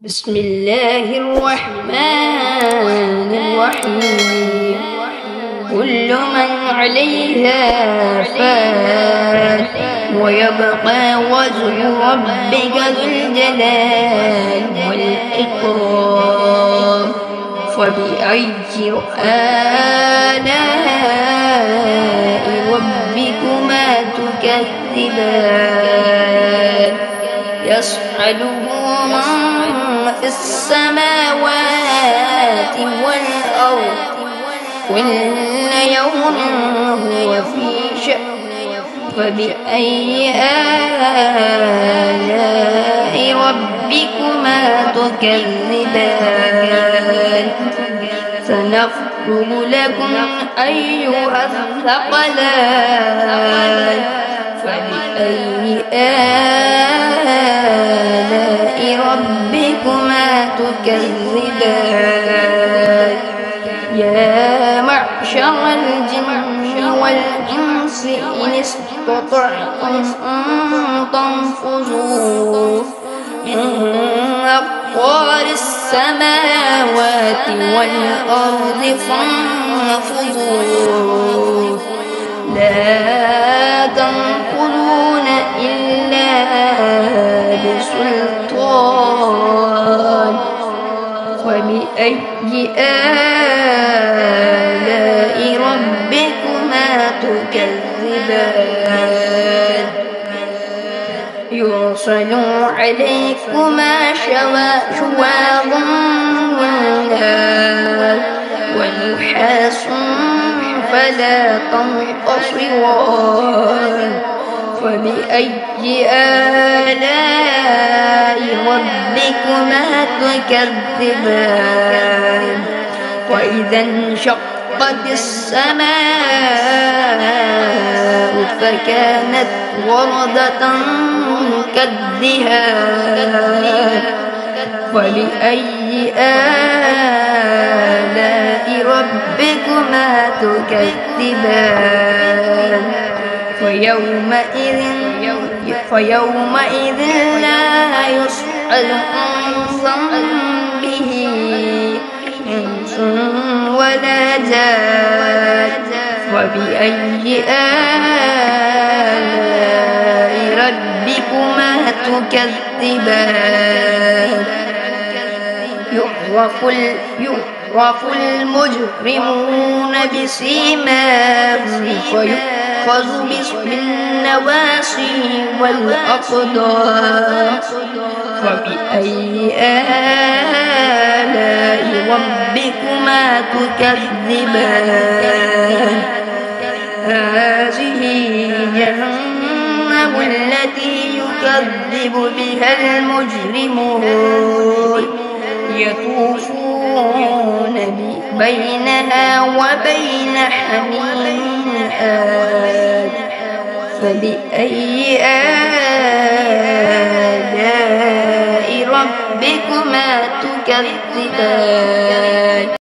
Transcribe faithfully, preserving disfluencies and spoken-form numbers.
بسم الله الرحمن الرحيم. كل من عليها فان ويبقى وجه ربك ذو الجلال والإكرام. فبأي آلاء ربكما تكذبان؟ يسأله من في السماوات والأرض كل يوم هو في شأن. فبأي آلاء ربكما تكذبان؟ سنفرغ لكم أيها الثقلان. فبأي آلاء ربكما تكذبان؟ يا معشر الجن والإنس إن استطعتم أن تنفذوا من أقطار السماوات والأرض فانفذوا. لا تنفذون إلا بسلطان. وبأي آلاء ربكما تكذبان؟ يرسل عليكما شواظ من نار ونحاس فلا تنتصران. فبأي آلاء ربكما تكذبان؟ وإذا انشقت السماء فكانت وردة كالدهان. فبأي آلاء ربكما تكذبان؟ فيومئذ فيومئذ لا يسأل عن ذنبه إنس ولا جان. وبأي آلاء ربكما تكذبان؟ يعرف يعرف المجرمون بسيماهم فيؤخذ بالنواصي والأقدام. فبأي آلاء ربكما تكذبان؟ هذه جهنم التي يكذب بها المجرمون يطوفون بينها وبين حميم آن. فبأي آلاء ربكما تكذبان؟